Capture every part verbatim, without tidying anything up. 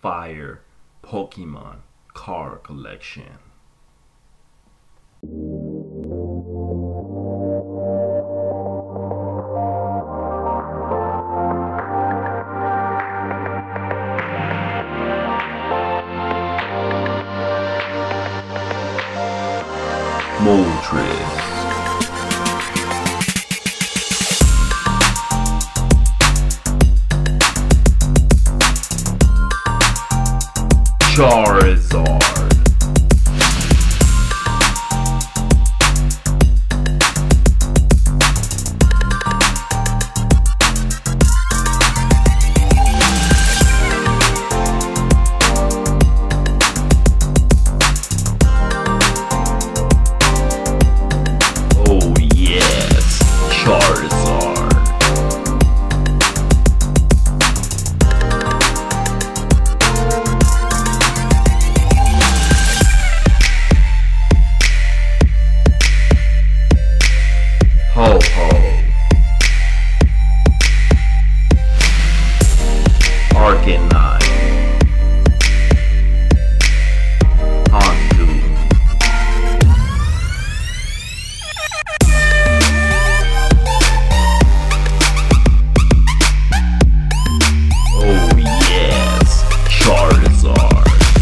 fire Pokemon card collection. Moltres, Charizard, oh yes, Charizard, Ho-Ho, Arcanine, Houndoom, oh yes, Charizard,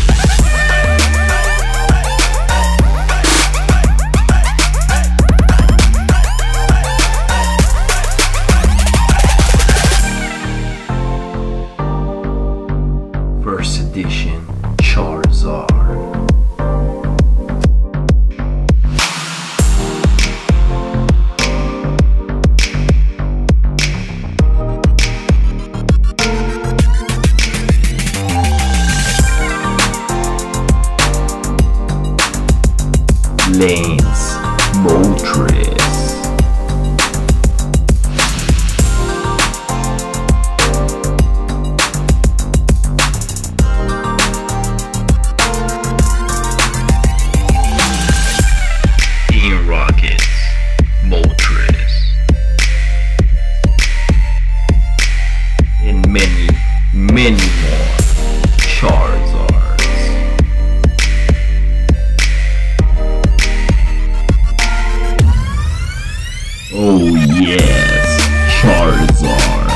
First Edition Charizard, Lance Moltres, Team Rockets Moltres, and many, many more Charizards. Oh yes, Charizard.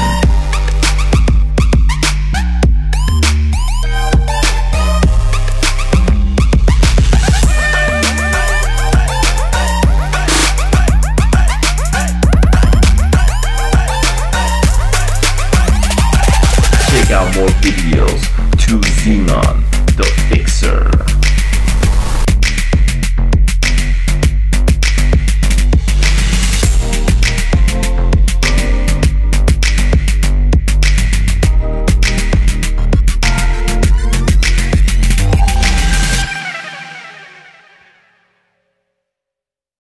Check out more videos to Xenon the Fixer.